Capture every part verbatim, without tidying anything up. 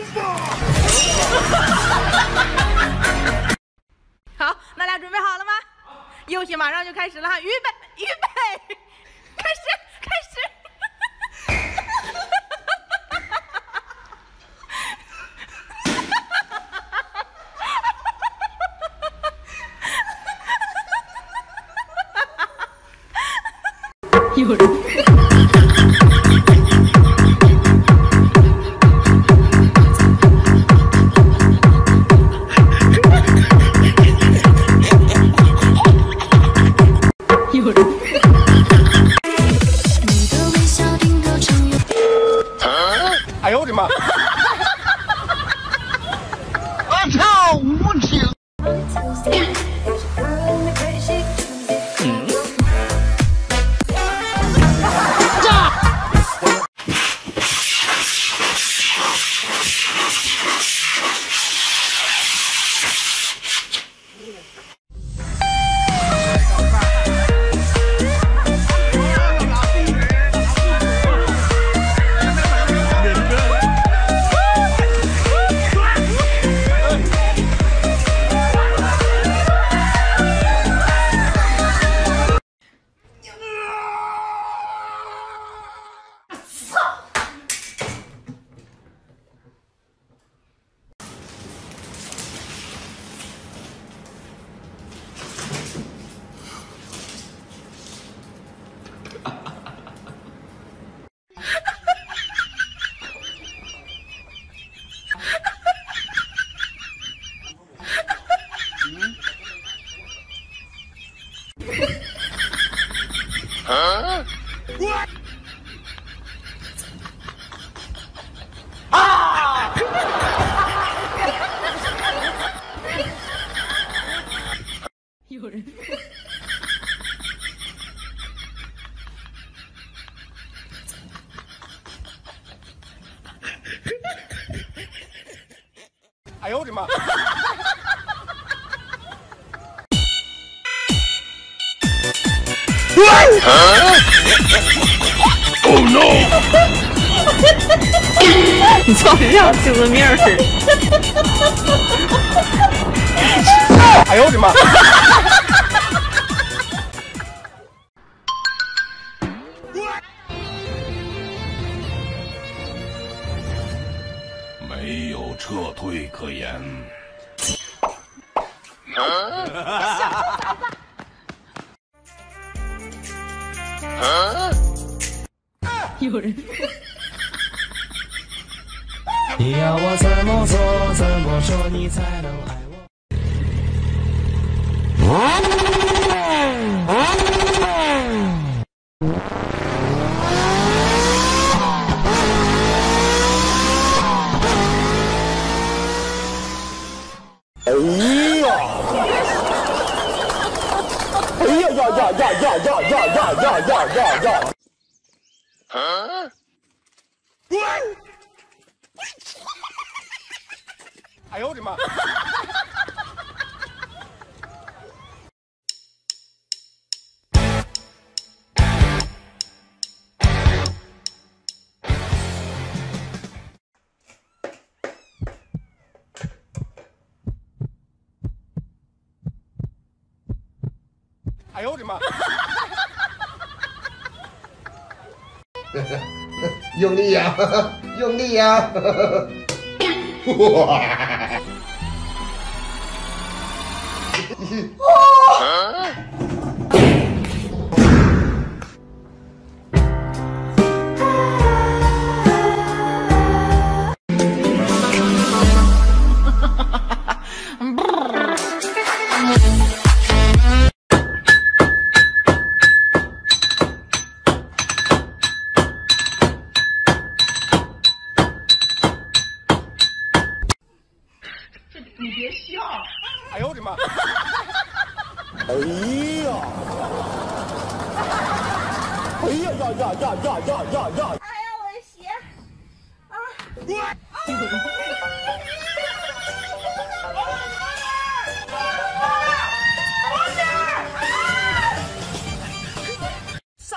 好，那俩准备好了吗？游戏马上就开始了哈！预备，预备，开始，开始。有人。有人。 哎呦我的妈！我操，无情！啊！啊！ 有人。 哎呦我的妈！Oh no！ 你操，像精神病似的。 哎呦我的妈！ 没有撤退可言。 啊！ 有人。 你要我怎么做，怎么说你才能爱我？ 哎呀！哎呀呀呀呀呀呀呀呀呀呀呀呀！啊！哎呦我的妈！哎呦我的妈！ 用力呀、啊，用力呀、啊！哇！ 啊！ 你别笑！ 哎呦我的妈！哎呀！哎呀呀呀呀呀呀呀呀！ 哎呀，我的鞋！啊！上！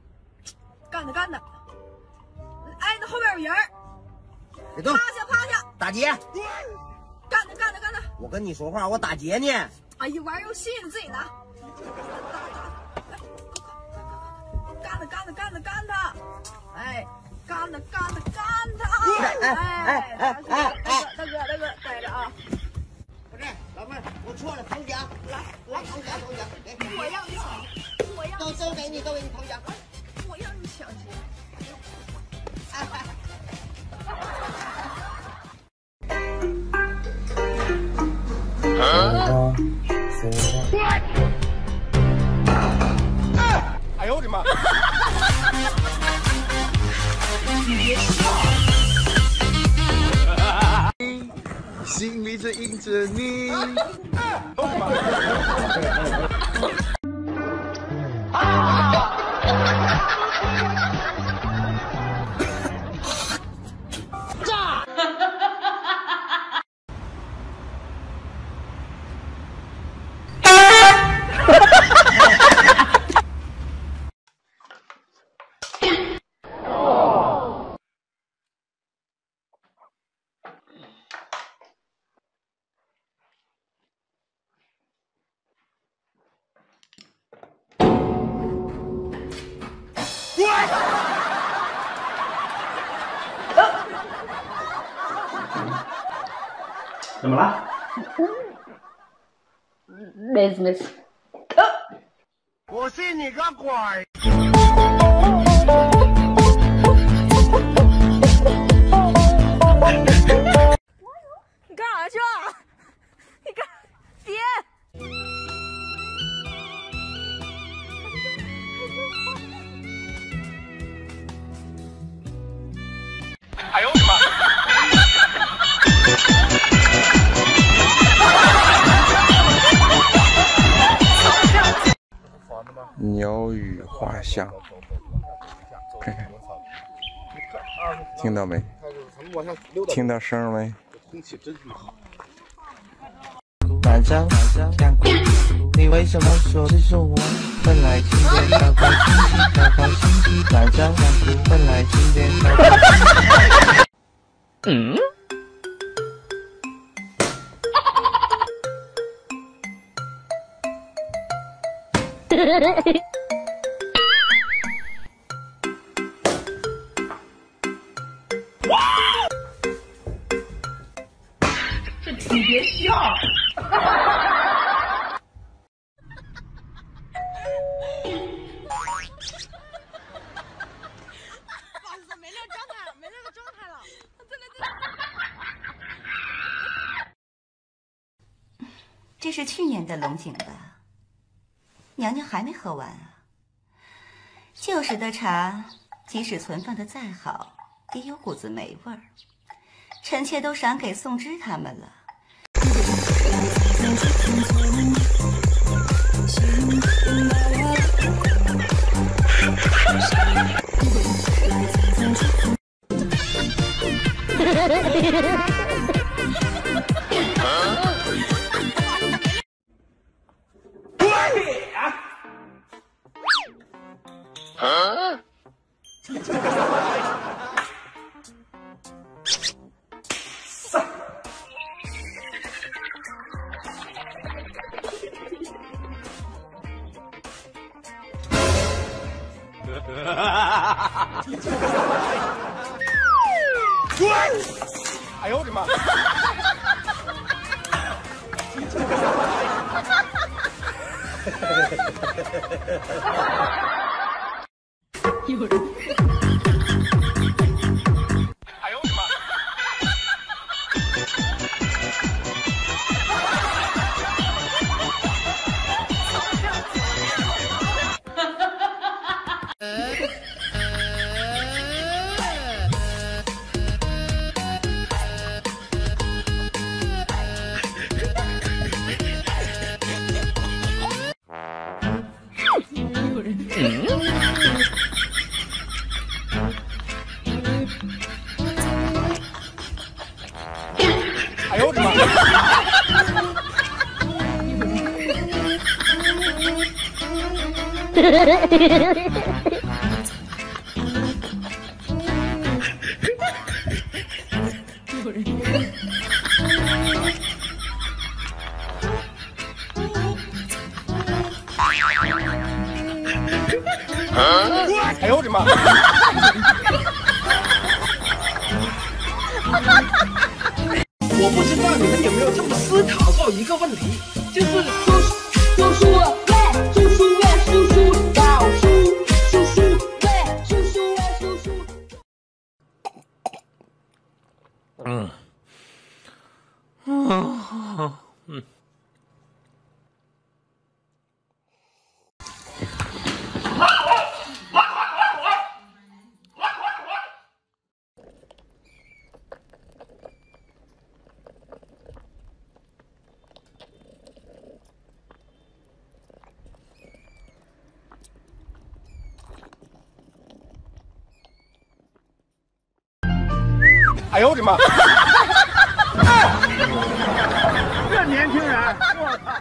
干的干的！挨着后边有人！趴下趴下！ 打劫！ 干他干他干他！ 我跟你说话，我打劫呢。 哎呀，玩游戏你自己拿。干他干他干他干他！哎，干他干他干他！ 哎哎哎哎哎哎！ 大哥大哥待着啊！ 不是，老妹儿，我错了，投降，来来投降投降，给我让你抢，我让都都给你都给你投降， 我让你抢劫！ 哎哎。 哎呦我的妈！ 心里只印着你。 炸！ 怎么了？ 没事没事。 我信你个鬼！ 你干啥去啊？你干爹！ 哎呦我的妈！ 鸟语花香，看看，听到没？听到声没？ 满江江谷，你为什么说这是我？本来今天高高兴兴，高高兴兴，满江江谷，本来今天高高兴兴。嗯。 你别笑。不好意思，没那个状态了，没那个状态了。再来再来。 这是去年的龙井吧？娘娘还没喝完啊。旧时的茶，即使存放的再好，也有股子霉味儿。臣妾都赏给宋芝他们了。 啊！哎呦我的妈！ 有人。 哎呦我的妈！哎呦我的妈！ 有人。 哎呦我的妈！ 我不知道你们有没有这么思考过一个问题，就是叔叔叔喂，叔叔喂，叔叔老叔，叔叔喂，叔叔喂，叔叔。 嗯，嗯嗯。 哎呦我的妈！ 这年轻人，我操！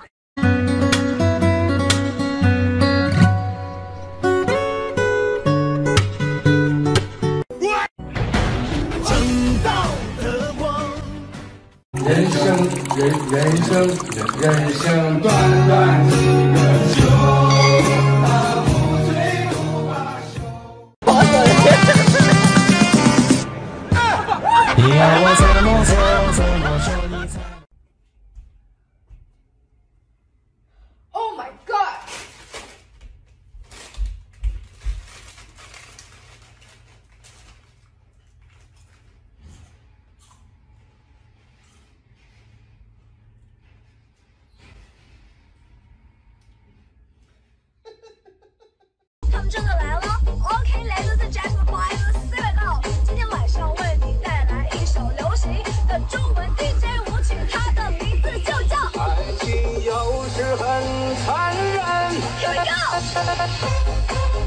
正道的光。 人生人人生人人生短短几个秋，大步醉不罢休。你要我怎么说怎么说你才。 Oh my god！ 他们真的来了 ！OK， ladies and gentlemen, boys and girls， 今天晚上为你带来一首流行的中文 D J 舞曲，它的名字就叫《 爱情有时很残忍》。 Here we go。